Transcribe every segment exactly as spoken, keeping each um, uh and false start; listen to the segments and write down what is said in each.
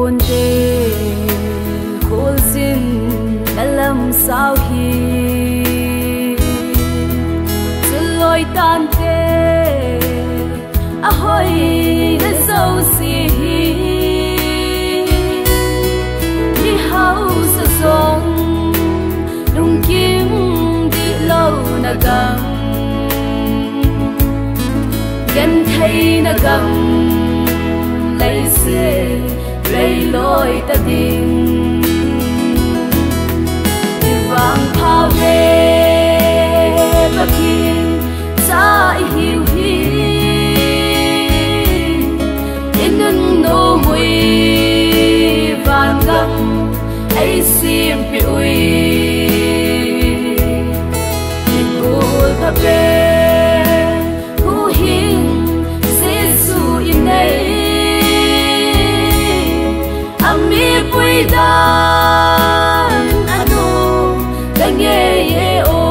buồn tê khổ xin đã làm sao hi sự lối tan tê à hoi đã dâu gì đi hao sa song đung kim đi lâu na găng gần thấy na găng lấy xe lấy lối ta đình đi vang phao về và khi xa hiu hi in nâng nô mùi vàng găng ấy xiêm bị ui đi cô thả về hú hiên Giê-xu in đây ami pui dan anu dange ye o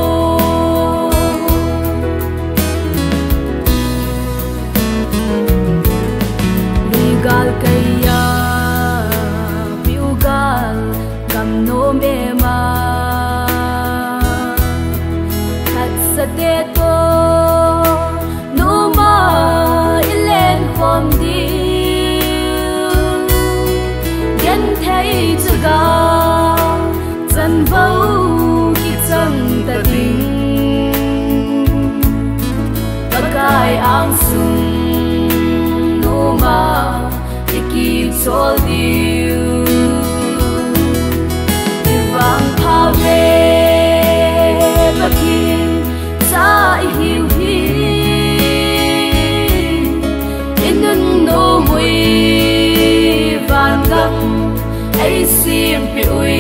ligal kaya piugal kam no me ma hat sa te to no ma ilen khom di thấy chưa ga dần vâu khi chân ta tình các cái áng sung nô mà để kịp cho điều đi vang phao về và khi xa hiu hi in nâng nô mùi vàng găng ấy xiêm bị ui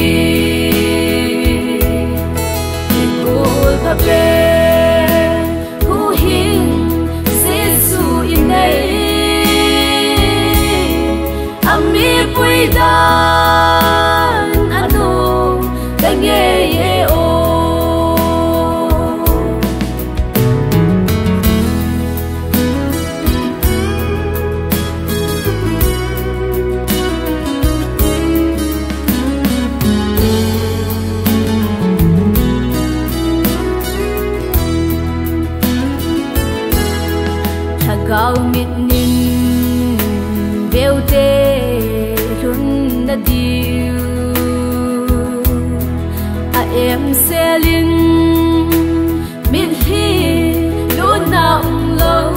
đi cô thả về hú hiên Giê-xu in đây ami pui dan anu dange ye o gạo mít nín béo tê run na điêu à em sẽ linh mít hi luôn nặng lâu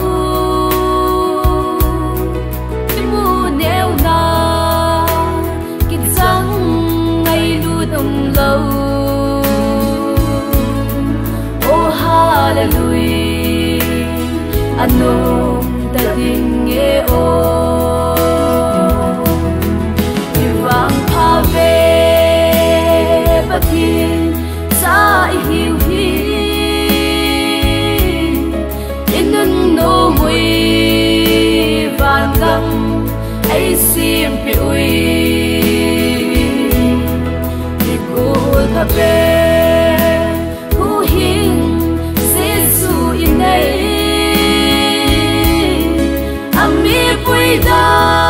cái mu neo na cái răng ngày luôn ông lâu oh hallelujah ano ta tình nghe ô đi vang phao về và thiên xa hiu hi in nâng nô mùi vàng găng ấy xiêm bị ui đi cô thả về hú hiên Giê-xu in đây ami pui dan